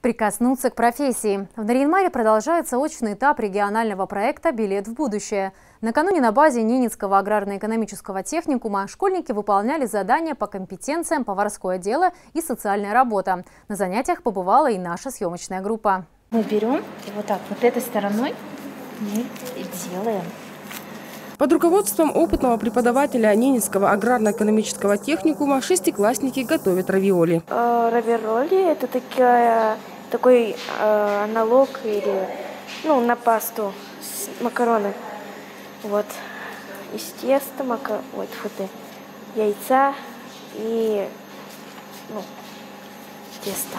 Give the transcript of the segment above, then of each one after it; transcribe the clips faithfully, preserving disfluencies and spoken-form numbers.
Прикоснуться к профессии. В Нарьян-Маре продолжается очный этап регионального проекта «Билет в будущее». Накануне на базе Ненецкого аграрно-экономического техникума школьники выполняли задания по компетенциям поварское дело и социальная работа. На занятиях побывала и наша съемочная группа. Мы берем и вот так вот этой стороной мы делаем. Под руководством опытного преподавателя Ненецкого аграрно-экономического техникума шестиклассники готовят равиоли. Э, равиоли – это такая, такой э, аналог или, ну, на пасту с макароны. Вот. Из теста, мака... вот, футы, яйца и ну, тесто.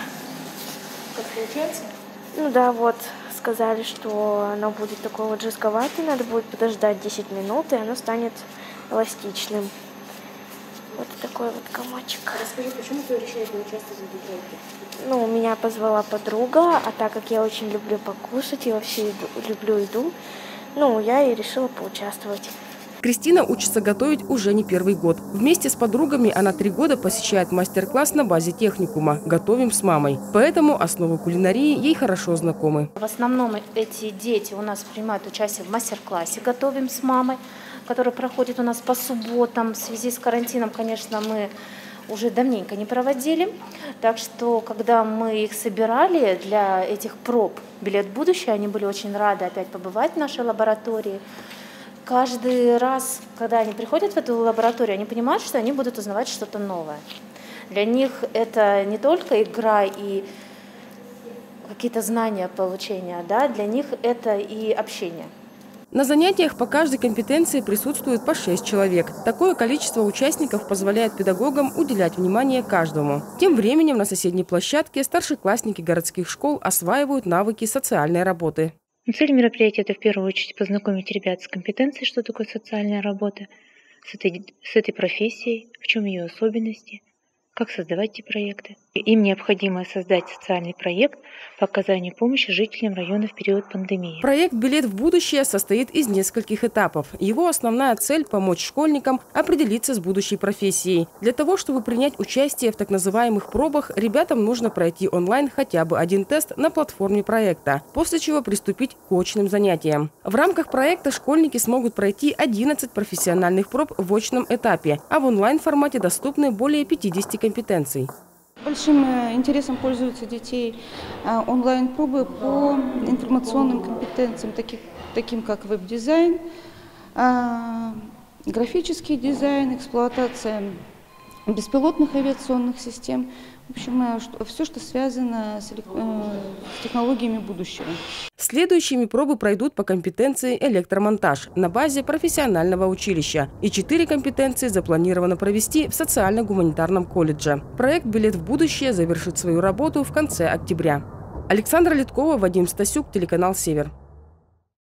Как получается? Ну да, вот. Сказали, что оно будет такое вот жестковатое, надо будет подождать десять минут, и оно станет эластичным. Вот такой вот комочек. Расскажи, почему ты решила поучаствовать в этом проекте? Ну, меня позвала подруга, а так как я очень люблю покушать и вообще еду, люблю еду, ну, я и решила поучаствовать. Кристина учится готовить уже не первый год. Вместе с подругами она три года посещает мастер-класс на базе техникума «Готовим с мамой». Поэтому основы кулинарии ей хорошо знакомы. В основном эти дети у нас принимают участие в мастер-классе «Готовим с мамой», который проходит у нас по субботам. В связи с карантином, конечно, мы уже давненько не проводили. Так что, когда мы их собирали для этих проб «Билет в будущее», они были очень рады опять побывать в нашей лаборатории. Каждый раз, когда они приходят в эту лабораторию, они понимают, что они будут узнавать что-то новое. Для них это не только игра и какие-то знания получения, да, для них это и общение. На занятиях по каждой компетенции присутствует по шесть человек. Такое количество участников позволяет педагогам уделять внимание каждому. Тем временем на соседней площадке старшеклассники городских школ осваивают навыки социальной работы. Цель мероприятия – это в первую очередь познакомить ребят с компетенцией, что такое социальная работа, с этой, с этой профессией, в чем ее особенности, как создавать эти проекты. Им необходимо создать социальный проект по оказанию помощи жителям района в период пандемии. Проект «Билет в будущее» состоит из нескольких этапов. Его основная цель – помочь школьникам определиться с будущей профессией. Для того, чтобы принять участие в так называемых пробах, ребятам нужно пройти онлайн хотя бы один тест на платформе проекта, после чего приступить к очным занятиям. В рамках проекта школьники смогут пройти одиннадцать профессиональных проб в очном этапе, а в онлайн-формате доступны более пятидесяти компетенций. Большим интересом пользуются детей онлайн-пробы по информационным компетенциям, таких, таким как веб-дизайн, графический дизайн, эксплуатация беспилотных авиационных систем. В общем, все, что связано с технологиями будущего. Следующими пробы пройдут по компетенции электромонтаж на базе профессионального училища. И четыре компетенции запланировано провести в социально-гуманитарном колледже. Проект «Билет в будущее» завершит свою работу в конце октября. Александра Литкова, Вадим Стасюк, телеканал «Север».